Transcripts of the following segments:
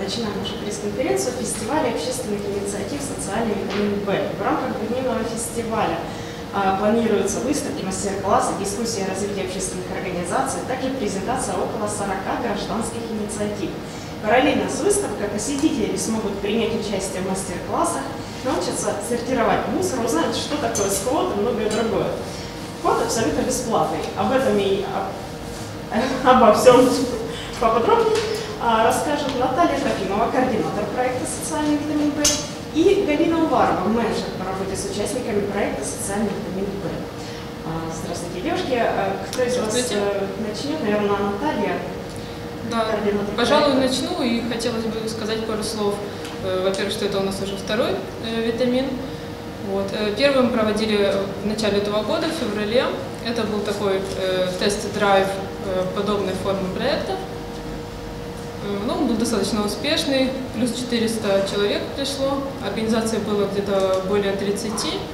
начинаем нашу пресс-конференцию фестиваля общественных инициатив «Социальный витамин В». В рамках двухдневного фестиваля планируются выставки, мастер-классы, дискуссии о развитии общественных организаций, также презентация около 40 гражданских инициатив. Параллельно с выставкой посетители смогут принять участие в мастер-классах, научатся сортировать мусор, узнать, что такое сквот и многое другое. Вход абсолютно бесплатный. Об этом и обо всем поподробнее расскажет Наталья Трофимова, координатор проекта «Социальный витамин В», и Галина Уварова, менеджер по работе с участниками проекта «Социальный витамин В». Здравствуйте, девушки. Кто из вас начнет? Наверное, Наталья. Да, пожалуй, начну, и хотелось бы сказать пару слов. Во-первых, что это у нас уже второй витамин. Вот. Первым проводили в начале этого года, в феврале. Это был такой тест-драйв подобной формы проектов. Ну, он был достаточно успешный, плюс 400 человек пришло, организации было где-то более 30.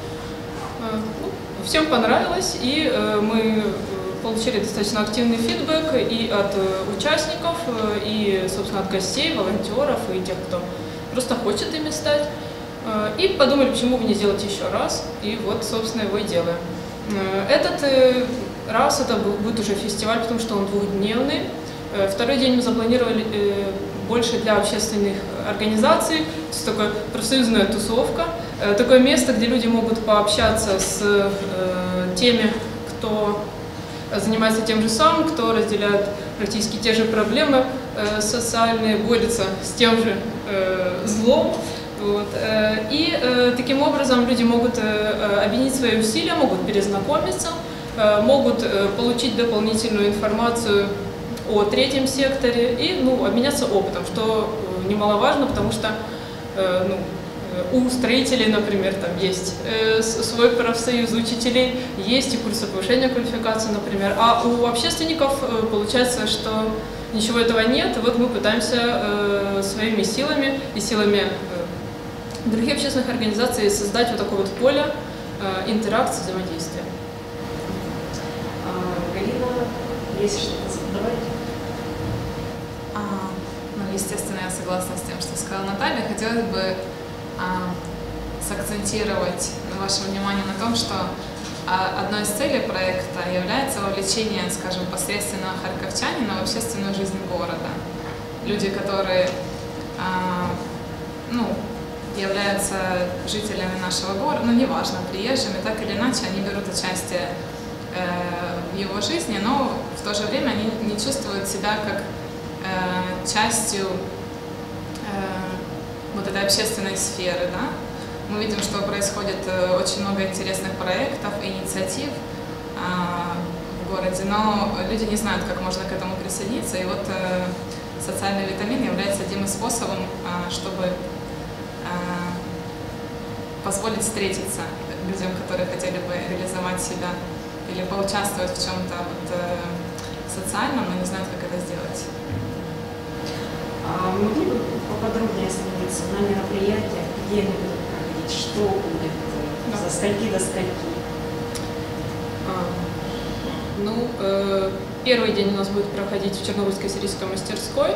Ну, всем понравилось, и мы получили достаточно активный фидбэк и от участников, и, собственно, от гостей, волонтеров, и тех, кто просто хочет ими стать. И подумали, почему бы не сделать еще раз, и вот, собственно, его и делаем. Этот раз это будет уже фестиваль, потому что он двухдневный. Второй день мы запланировали больше для общественных организаций, то есть такая профсоюзная тусовка, такое место, где люди могут пообщаться с теми, кто занимается тем же самым, кто разделяет практически те же проблемы социальные, борется с тем же злом. Вот. И таким образом люди могут объединить свои усилия, могут перезнакомиться, могут получить дополнительную информацию о третьем секторе и обменяться опытом, что немаловажно, потому что у строителей, например, там есть свой профсоюз, у учителей есть и курсы повышения квалификации, например, а у общественников получается, что ничего этого нет. Вот мы пытаемся своими силами и силами других общественных организаций создать вот такое вот поле интеракции, взаимодействия. Галина, есть что-то добавить? Естественно, я согласна с тем, что сказала Наталья. Хотелось бы сакцентировать ваше внимание на том, что одной из целей проекта является вовлечение, скажем, посредственного харьковчанина в общественную жизнь города. Люди, которые являются жителями нашего города, неважно, приезжими, так или иначе, они берут участие в его жизни, но в то же время они не чувствуют себя как частью вот этой общественной сферы. Да? Мы видим, что происходит очень много интересных проектов, инициатив в городе, но люди не знают, как можно к этому присоединиться. И вот социальный витамин является одним из способов, чтобы позволить встретиться людям, которые хотели бы реализовать себя или поучаствовать в чем-то социальном, но не знают, как это сделать. Могли бы поподробнее остановиться на мероприятиях, где они будут проходить, что будет, со скольки до скольки? Первый день у нас будет проходить в Чернобыльской сирийской мастерской.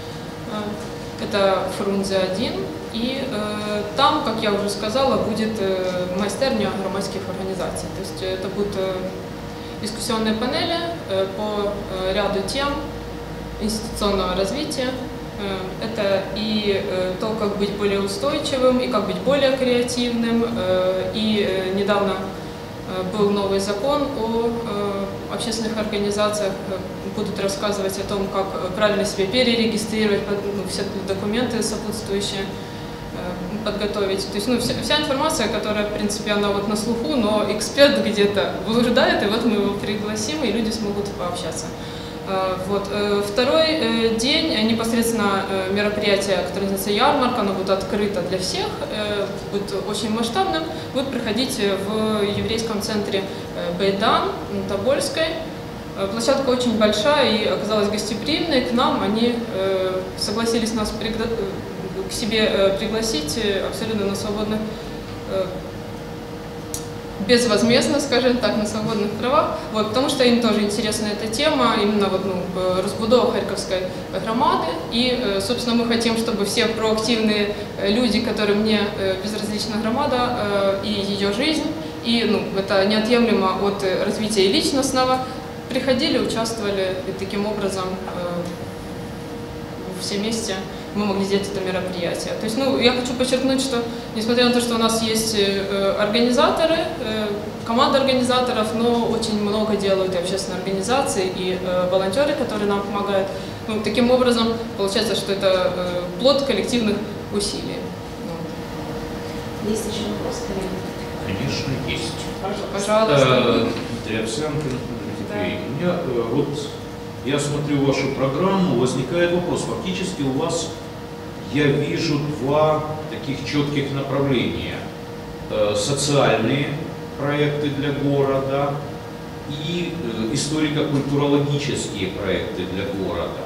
Это Фрунзе 1. И там, как я уже сказала, будет майстерня громадских организаций. То есть это будут дискуссионные панели по ряду тем институционного развития. Это и то, как быть более устойчивым, и как быть более креативным. И недавно был новый закон о общественных организациях. Будут рассказывать о том, как правильно себя перерегистрировать, все документы сопутствующие подготовить. То есть вся информация, которая, в принципе, она вот на слуху, но эксперт где-то блуждает, и вот мы его пригласим, и люди смогут пообщаться. Вот. Второй день, непосредственно мероприятие, которое называется ярмарка, оно будет открыто для всех, будет очень масштабным, будет проходить в еврейском центре Бейдан на Тобольской. Площадка очень большая и оказалась гостеприимной к нам, они согласились нас к себе пригласить абсолютно на свободных безвозмездно, скажем так, на свободных правах, вот, потому что им тоже интересна эта тема, именно вот, разбудова Харьковской громады. И, собственно, мы хотим, чтобы все проактивные люди, которым не безразлична громада и ее жизнь, и это неотъемлемо от развития и личностного, приходили, участвовали, и таким образом все вместе мы могли сделать это мероприятие. То есть, я хочу подчеркнуть, что несмотря на то, что у нас есть организаторы, команда организаторов, но очень много делают и общественные организации, и волонтеры, которые нам помогают. Таким образом, получается, что это плод коллективных усилий. Есть еще вопрос, коллеги? Конечно, есть. Пожалуйста. Дмитрий Овсянкин. У меня я смотрю вашу программу, возникает вопрос. Фактически у вас, я вижу, два таких четких направления. Социальные проекты для города и историко-культурологические проекты для города.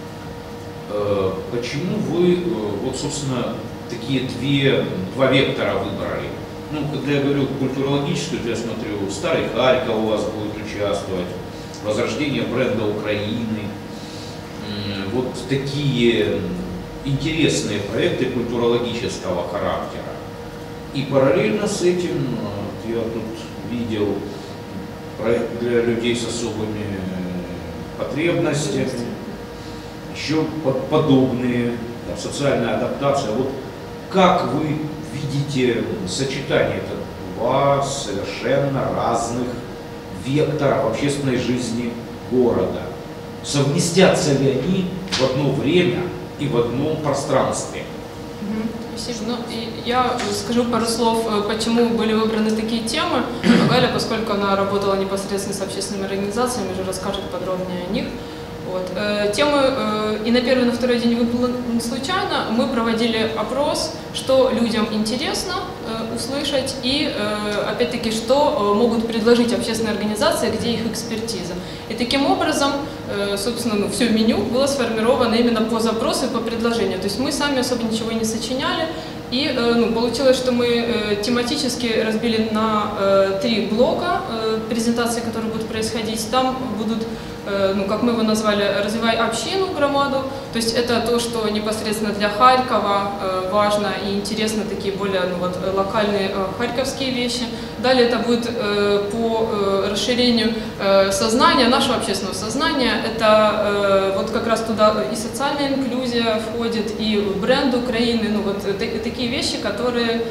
Почему вы, собственно, такие два вектора выбрали? Когда я говорю культурологическую, я смотрю, Старый Харьков у вас будет участвовать, возрождение бренда Украины. Вот такие интересные проекты культурологического характера. И параллельно с этим я тут видел проект для людей с особыми потребностями, еще подобные, социальная адаптация. Вот как вы видите сочетание два совершенно разных векторов общественной жизни города? Совместятся ли они в одно время и в одном пространстве? Спасибо. Я скажу пару слов, почему были выбраны такие темы. Галя, поскольку она работала непосредственно с общественными организациями, уже расскажет подробнее о них. Темы и на первый, и на второй день выбрала не случайно. Мы проводили опрос, что людям интересно услышать и, опять-таки, что могут предложить общественные организации, где их экспертиза. И таким образом, собственно, все меню было сформировано именно по запросу и по предложению. То есть мы сами особо ничего не сочиняли. И получилось, что мы тематически разбили на 3 блока презентации, которые будут происходить. Там будут, как мы его назвали, «Развивай общину, громаду». То есть это то, что непосредственно для Харькова важно и интересно, такие более локальные харьковские вещи. Далее это будет по расширению сознания, нашего общественного сознания. Это как раз туда и социальная инклюзия входит, и бренд Украины, такие вещи, которые...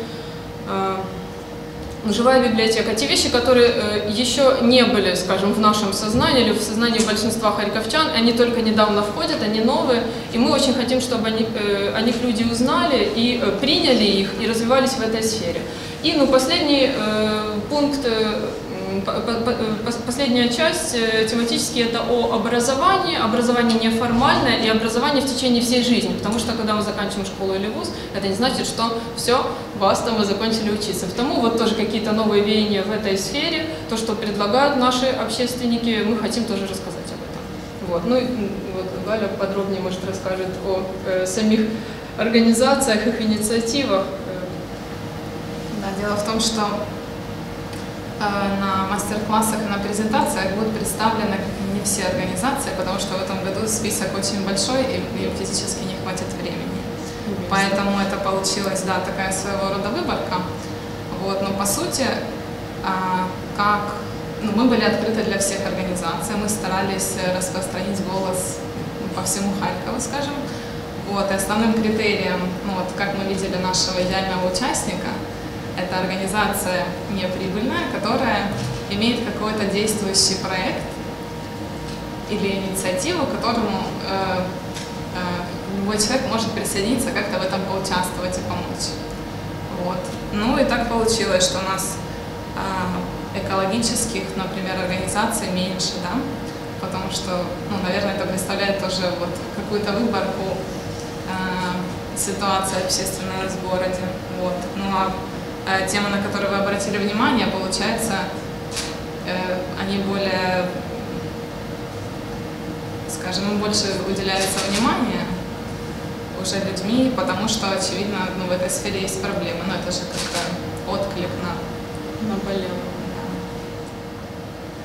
Живая библиотека. Те вещи, которые еще не были, скажем, в нашем сознании или в сознании большинства харьковчан, они только недавно входят, они новые, и мы очень хотим, чтобы о них люди узнали и приняли их, и развивались в этой сфере. И последний пункт, последняя часть тематически это о образовании, образование неформальное и образование в течение всей жизни, потому что когда мы заканчиваем школу или вуз, это не значит, что все, баста, мы закончили учиться. Потому тоже какие-то новые веяния в этой сфере, то, что предлагают наши общественники, мы хотим тоже рассказать об этом. Галя подробнее, может, расскажет о самих организациях, их инициативах. Да, дело в том, что на мастер-классах и на презентациях будут представлены не все организации, потому что в этом году список очень большой и физически не хватит времени. Поэтому это получилась, такая своего рода выборка. Но по сути, мы были открыты для всех организаций, мы старались распространить голос по всему Харькову, скажем. И основным критерием, как мы видели нашего идеального участника, это организация неприбыльная, которая имеет какой-то действующий проект или инициативу, к которому любой человек может присоединиться, как-то в этом поучаствовать и помочь. И так получилось, что у нас экологических, например, организаций меньше, потому что, наверное, это представляет тоже какую-то выборку ситуации общественной в городе. Темы, на которые вы обратили внимание, получается, они более, скажем, больше уделяется внимание уже людьми, потому что, очевидно, в этой сфере есть проблемы. Это же как-то отклик на наболело.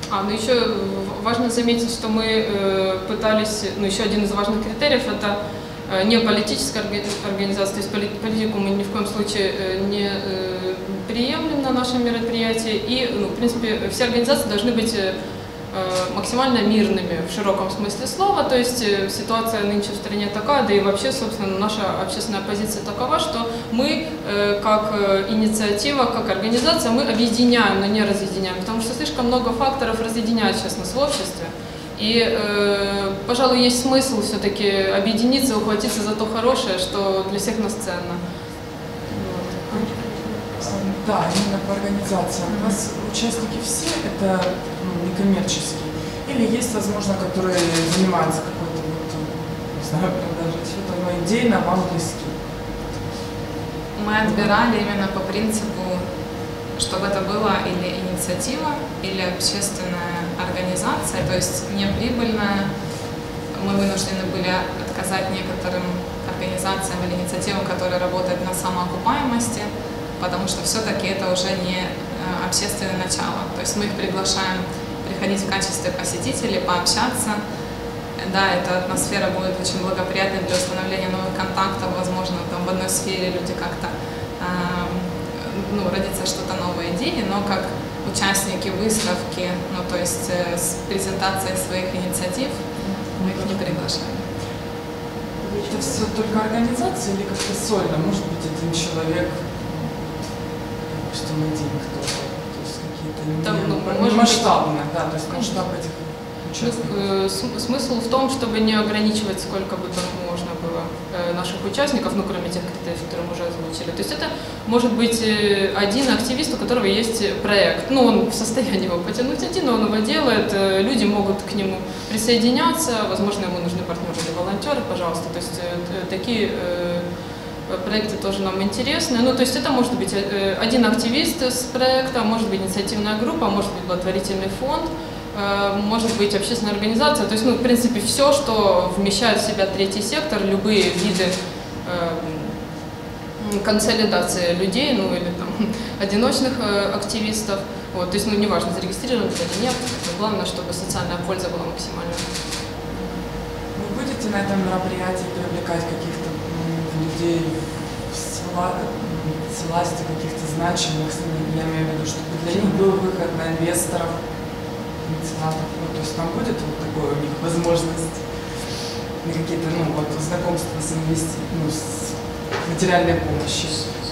Ну еще важно заметить, что мы пытались, еще один из важных критериев – это не политическая организация, то есть политику мы ни в коем случае не приемлем на нашем мероприятии, и, в принципе, все организации должны быть максимально мирными в широком смысле слова, то есть ситуация нынче в стране такая, да и вообще, собственно, наша общественная позиция такова, что мы как инициатива, как организация, мы объединяем, но не разъединяем, потому что слишком много факторов разъединяет сейчас нас в обществе. И, пожалуй, есть смысл все-таки объединиться, ухватиться за то хорошее, что для всех нас ценно. Да, именно по организациям. У вас участники все это некоммерческие? Или есть, возможно, которые занимаются какой-то, не знаю, даже что-то, но идейно вам близки? Мы отбирали именно по принципу, чтобы это была или инициатива, или общественная организация, то есть неприбыльная. Мы вынуждены были отказать некоторым организациям или инициативам, которые работают на самоокупаемости, потому что все-таки это уже не общественное начало. То есть мы их приглашаем приходить в качестве посетителей, пообщаться. Да, эта атмосфера будет очень благоприятной для установления новых контактов, возможно, там в одной сфере люди как-то родится что-то новые идеи, но как участники выставки, то есть с презентацией своих инициатив, мы их не приглашаем. Это все только организация или как-то сольно? Может быть, один человек, допустим, один кто-то, то есть какие-то масштабные, да, то есть масштаб этих участников. Смысл в том, чтобы не ограничивать сколько бы там можно было наших участников, кроме тех критериев, которые мы уже озвучили. То есть это может быть один активист, у которого есть проект. Он в состоянии его потянуть один, он его делает, люди могут к нему присоединяться, возможно, ему нужны партнеры или волонтеры, пожалуйста. То есть такие проекты тоже нам интересны. То есть это может быть один активист с проекта, может быть инициативная группа, может быть благотворительный фонд, может быть общественная организация, то есть, в принципе, все, что вмещает в себя третий сектор, любые виды консолидации людей, или там одиночных активистов, то есть, неважно, зарегистрирован или нет, главное, чтобы социальная польза была максимальной. Вы будете на этом мероприятии привлекать каких-то людей с властью, каких-то значимых, я имею в виду, чтобы для них был выход на инвесторов, меценатов, то есть там будет такая у них возможность на какие-то, знакомства с с материальной помощью.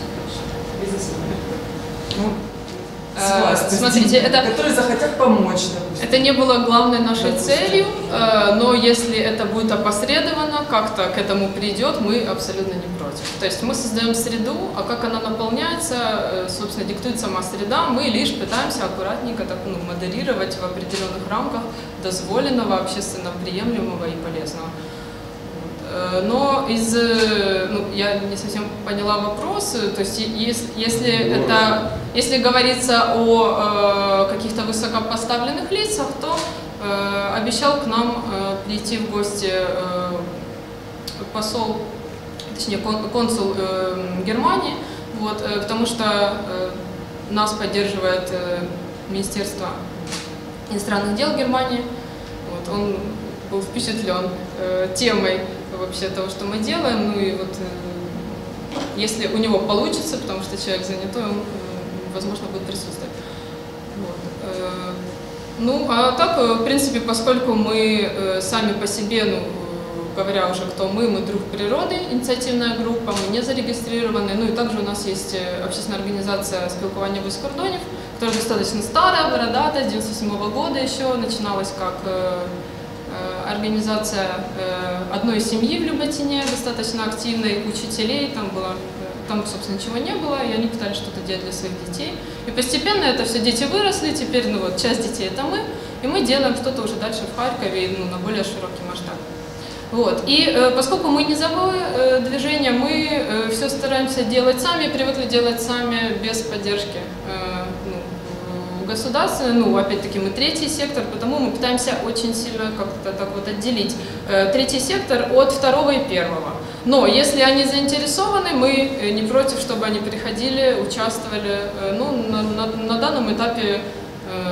Смотрите, которые захотят помочь, допустим. Это не было главной нашей целью, но если это будет опосредованно, как-то к этому придет, мы абсолютно не против. То есть мы создаем среду, а как она наполняется, собственно, диктует сама среда, мы лишь пытаемся аккуратненько так, модерировать в определенных рамках дозволенного, общественно приемлемого и полезного. Но я не совсем поняла вопрос, то есть если говорится о каких-то высокопоставленных лицах, то обещал к нам прийти в гости посол, точнее консул Германии, потому что нас поддерживает Министерство иностранных дел Германии, он был впечатлен темой вообще того, что мы делаем, если у него получится, потому что человек занятой, он, возможно, будет присутствовать. А так, в принципе, поскольку мы сами по себе, говоря уже кто мы друг природы, инициативная группа, мы не зарегистрированы, и также у нас есть общественная организация «Спілкування без кордонів», которая достаточно старая, бородатая, с 1997 года еще, начиналась как организация одной семьи в Люботине, достаточно активной, учителей, там, собственно, ничего не было, и они пытались что-то делать для своих детей. И постепенно это все дети выросли, теперь, часть детей это мы, и мы делаем что-то уже дальше в Харькове, на более широкий масштаб. И поскольку мы низовое движение, мы все стараемся делать сами, привыкли делать сами, без поддержки государства, опять-таки мы третий сектор, потому мы пытаемся очень сильно как-то так отделить третий сектор от второго и первого. Но если они заинтересованы, мы не против, чтобы они приходили, участвовали. На данном этапе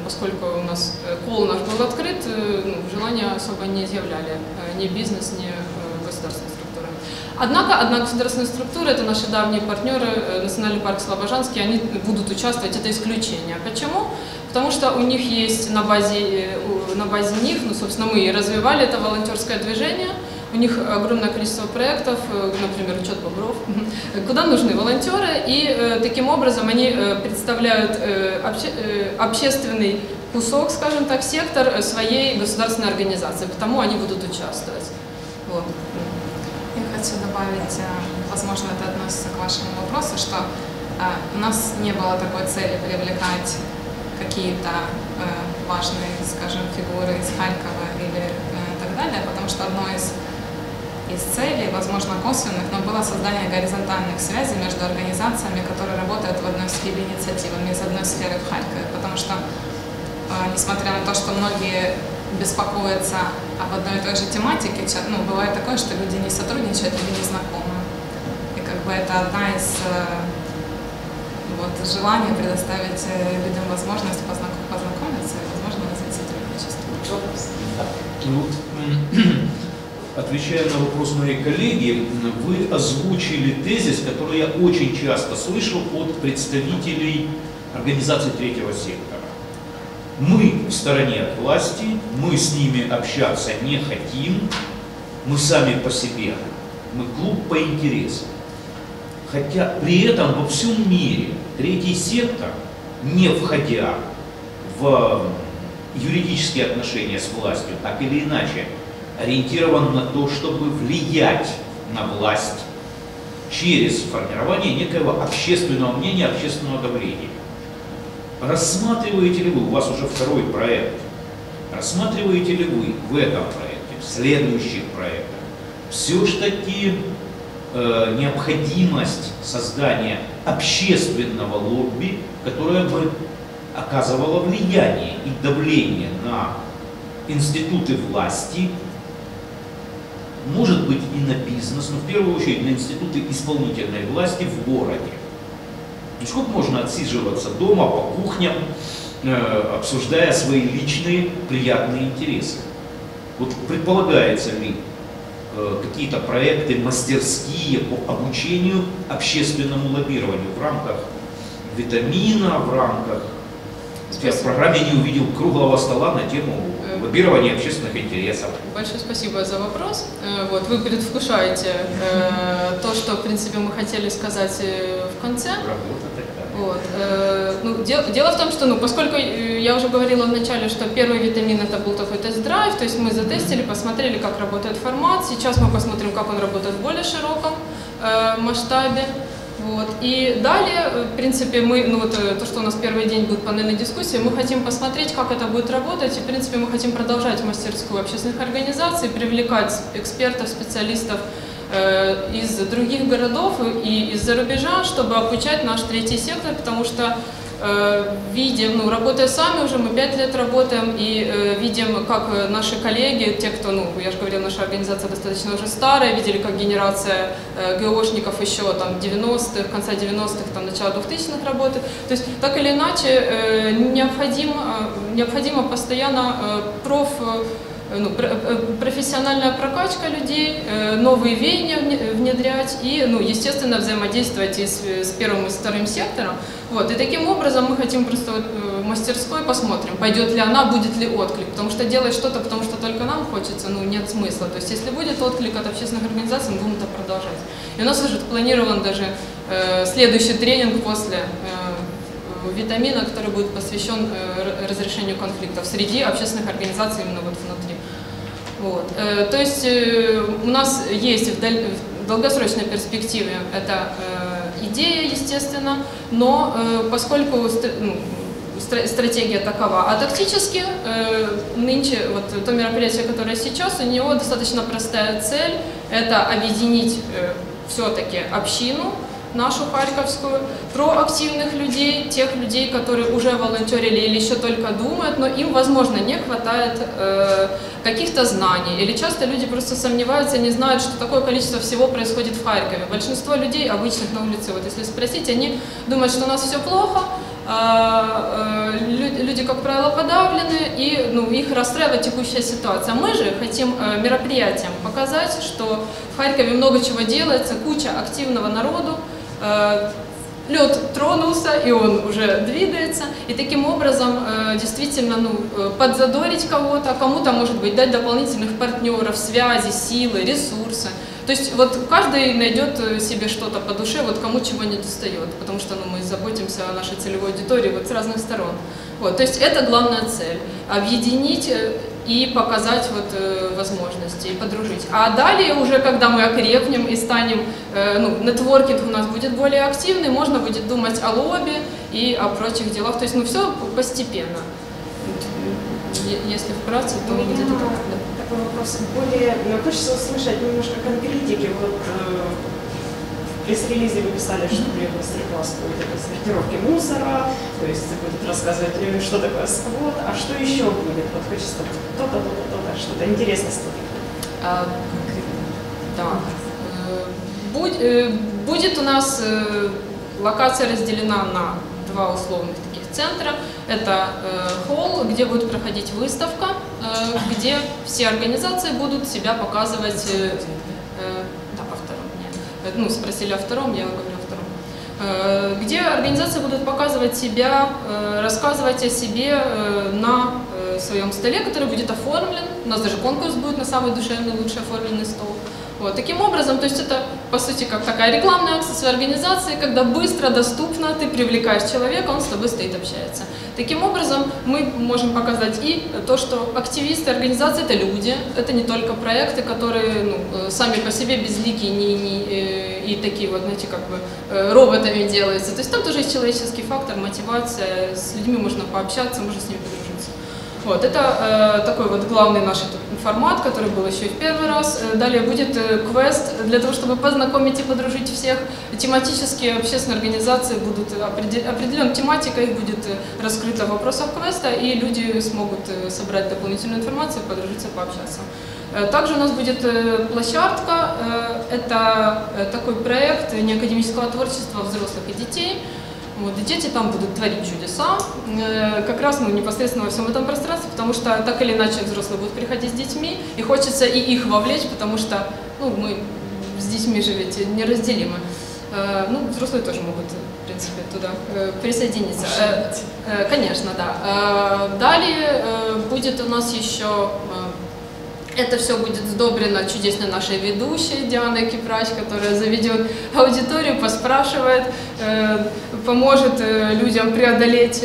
поскольку у нас колл наш был открыт, желания особо не изъявляли ни бизнес, ни государственные структуры. Однако одна государственная структура, это наши давние партнеры, Национальный парк Слобожанский, они будут участвовать, это исключение. Почему? Потому что у них есть на базе них, собственно, мы и развивали это волонтерское движение, у них огромное количество проектов, например, учет бобров, куда нужны волонтеры, и таким образом они представляют общественный кусок, скажем так, сектор своей государственной организации, потому они будут участвовать. Вот. Я хочу добавить, возможно, это относится к вашему вопросу, что у нас не было такой цели привлекать какие-то важные, скажем, фигуры из Харькова или так далее, потому что одной из целей, возможно, косвенных, но было создание горизонтальных связей между организациями, которые работают в одной сфере инициативами из одной сферы в Харькове, потому что, несмотря на то, что многие беспокоятся об одной и той же тематике, бывает такое, что люди не сотрудничают или не знакомы. И как бы это одна из желаний предоставить людям возможность познакомиться и, возможно, развить сотрудничество. Отвечая на вопрос моей коллеги, вы озвучили тезис, который я очень часто слышал от представителей организаций третьего сектора. Мы в стороне от власти, мы с ними общаться не хотим, мы сами по себе, мы клуб по интересам. Хотя при этом во всем мире третий сектор, не входя в юридические отношения с властью, так или иначе, ориентирован на то, чтобы влиять на власть через формирование некоего общественного мнения, общественного давления. Рассматриваете ли вы, у вас уже второй проект, рассматриваете ли вы в этом проекте, в следующих проектах, все-таки необходимость создания общественного лобби, которое бы оказывало влияние и давление на институты власти, может быть и на бизнес, но в первую очередь на институты исполнительной власти в городе. И сколько можно отсиживаться дома по кухням, обсуждая свои личные приятные интересы? Вот предполагается ли какие-то проекты, мастерские по обучению общественному лоббированию в рамках витамина, в рамках... Я в программе не увидел круглого стола на тему лоббирования общественных интересов. Большое спасибо за вопрос. Вот, вы предвкушаете то, что, в принципе, мы хотели сказать в конце. Работа такая. Вот. Дело в том, что, поскольку я уже говорила вначале, что первый витамин это был такой тест-драйв, то есть мы затестили, посмотрели, как работает формат. Сейчас мы посмотрим, как он работает в более широком масштабе. Вот. И далее, в принципе, то, что у нас первый день будет панельной дискуссии, мы хотим посмотреть, как это будет работать, и, в принципе, мы хотим продолжать мастерскую общественных организаций, привлекать экспертов, специалистов из других городов и из-за рубежа, чтобы обучать наш третий сектор, потому что видим, работая сами уже, мы 5 лет работаем, и видим, как наши коллеги, те, кто, я же говорила, наша организация достаточно уже старая, видели, как генерация ГОшников еще там 90-х, конца 90-х, начало 2000-х работает. То есть, так или иначе, необходимо постоянно профессиональная прокачка людей, новые веяния внедрять и, естественно, взаимодействовать и с первым и с вторым сектором. Вот. И таким образом мы хотим просто в мастерской посмотрим, пойдет ли она, будет ли отклик. Потому что делать что-то, потому что только нам хочется, нет смысла. То есть если будет отклик от общественных организаций, мы будем это продолжать. И у нас уже планирован даже следующий тренинг после витамина, который будет посвящен разрешению конфликтов среди общественных организаций именно внутри. Вот. То есть у нас есть в долгосрочной перспективе эта идея, естественно, но поскольку стратегия такова, а тактически нынче то мероприятие, которое сейчас, у него достаточно простая цель – это объединить все-таки общину, нашу харьковскую, проактивных людей, тех людей, которые уже волонтерили или еще только думают, но им, возможно, не хватает каких-то знаний. Или часто люди просто сомневаются, не знают, что такое количество всего происходит в Харькове. Большинство людей, обычных на улице, если спросить, они думают, что у нас все плохо, люди, как правило, подавлены, и их расстраивает текущая ситуация. Мы же хотим мероприятием показать, что в Харькове много чего делается, куча активного народу, лед тронулся, и он уже двигается, и таким образом действительно подзадорить кого-то, кому-то, может быть, дать дополнительных партнеров, связи, силы, ресурсы. То есть вот каждый найдет себе что-то по душе, вот кому чего не достает, потому что мы заботимся о нашей целевой аудитории вот с разных сторон. Вот, то есть это главная цель – объединить и показать вот возможности, и подружить. А далее уже, когда мы окрепнем и станем, нетворкинг у нас будет более активный, можно будет думать о лобби и о прочих делах. То есть, все постепенно. Если вкратце, то где-то так. Такой вопрос. Более хочется услышать немножко конкретики. Вот в пресс-релизе вы писали, что будет мастер-класс по сортировке мусора, то есть будет рассказывать, что такое сквот, а что еще будет? Вот хочется то-то, что-то интересное стало. Будет у нас локация разделена на два условных таких центра. Это холл, где будет проходить выставка, где все организации будут себя показывать. О втором, нет. Спросили о втором, я говорю о втором. Где организации будут показывать себя, рассказывать о себе на своем столе, который будет оформлен. У нас даже конкурс будет на самый душевный, лучший оформленный стол. Вот. Таким образом, то есть это, по сути, как такая рекламная акция своей организации, когда быстро, доступно ты привлекаешь человека, он с тобой стоит, общается. Таким образом, мы можем показать и то, что активисты организации – это люди, это не только проекты, которые сами по себе безликие и такие вот, знаете, как бы роботами делаются. То есть там тоже есть человеческий фактор, мотивация, с людьми можно пообщаться, можно с ними подружиться. Вот, это такой вот главный наш формат, который был еще и в первый раз. Далее будет квест для того, чтобы познакомить и подружить всех. Тематические общественные организации будут определенной тематикой, их будет раскрыто в вопросах квеста, и люди смогут собрать дополнительную информацию, подружиться, пообщаться. Также у нас будет площадка. Это такой проект неакадемического творчества взрослых и детей. Вот, и дети там будут творить чудеса, как раз непосредственно во всем этом пространстве, потому что так или иначе взрослые будут приходить с детьми, и хочется и их вовлечь, потому что мы с детьми же ведь неразделимы. Взрослые тоже могут, в принципе, туда присоединиться. Конечно, да. Далее будет у нас еще... Это все будет сдобрено чудесной нашей ведущей Дианой Кипрач, которая заведет аудиторию, поспрашивает, поможет людям преодолеть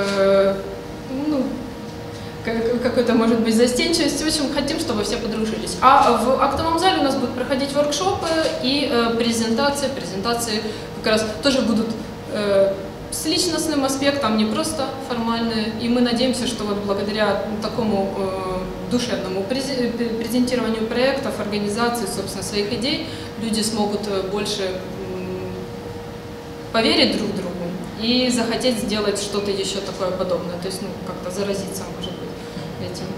какую-то, может быть, застенчивость. В общем, хотим, чтобы все подружились. А в актовом зале у нас будут проходить воркшопы и презентации. Презентации как раз тоже будут с личностным аспектом, не просто формальные. И мы надеемся, что вот благодаря такому душевному презентированию проектов, организации, собственно, своих идей, люди смогут больше поверить друг другу и захотеть сделать что-то еще такое подобное. То есть, как-то заразиться, может быть, этим.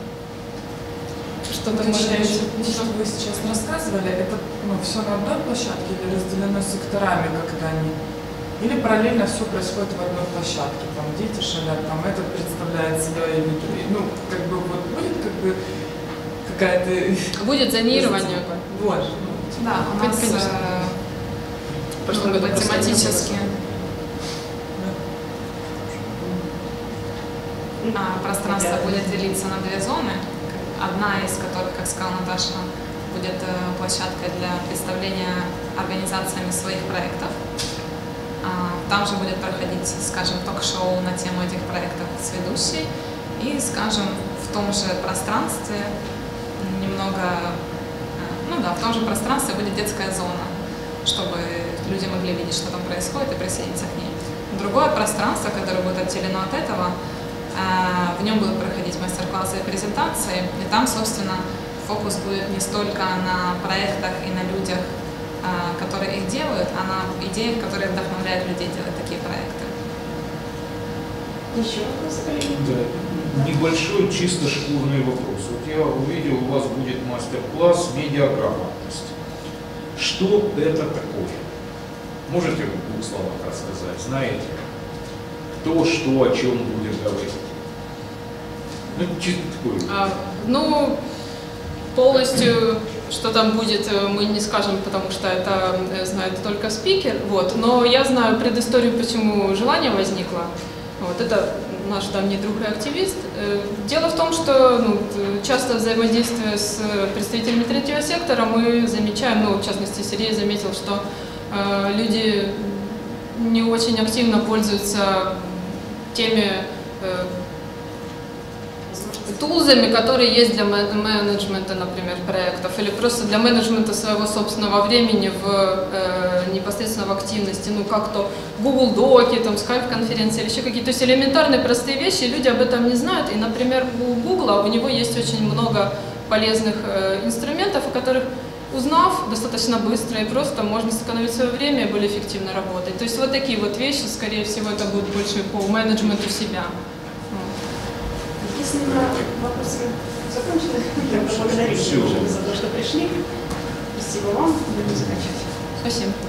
Что-то что вы сейчас рассказывали, это все на одной площадке или разделено секторами, как они? Или параллельно все происходит в одной площадке, там дети шалят, там этот представляет себя, будет какая-то... Будет зонирование. Вот. Да, у нас тематически пространство будет делиться на две зоны, одна из которых, как сказала Наташа, будет площадкой для представления организациями своих проектов. Там же будет проходить, скажем, ток-шоу на тему этих проектов с ведущей. И, скажем, в том же пространстве немного, в том же пространстве будет детская зона, чтобы люди могли видеть, что там происходит, и присоединиться к ней. Другое пространство, которое будет отделено от этого, в нем будут проходить мастер-классы и презентации. И там, собственно, фокус будет не столько на проектах и на людях, которые их делают, а на идеях, которые вдохновляют людей делать такие проекты. Еще вопрос, коллеги? Да. Небольшой, чисто шкурный вопрос. Вот я увидел, у вас будет мастер-класс «Медиаграмотность». Что это такое? Можете в двух словах рассказать? Знаете? кто, что, о чем будет говорить? Ну, чисто такое. Полностью, что там будет, мы не скажем, потому что это знает только спикер. Вот. Но я знаю предысторию, почему желание возникло. Вот. Это наш давний друг и активист. Дело в том, что часто взаимодействуя с представителями третьего сектора, мы замечаем, в частности, Сергей заметил, что люди не очень активно пользуются теми тулзами, которые есть для менеджмента, например, проектов, или просто для менеджмента своего собственного времени непосредственно в активности, как то Google Доки, там, Skype-конференции или еще какие-то. То есть элементарные простые вещи, люди об этом не знают. И, например, у Google, у него есть очень много полезных инструментов, о которых, узнав достаточно быстро и просто, можно сэкономить свое время и более эффективно работать. То есть вот такие вот вещи, скорее всего, это будет больше по менеджменту себя. Если вопросы закончены, я благодарю за то, что пришли. Спасибо вам. Будем заканчивать. Спасибо.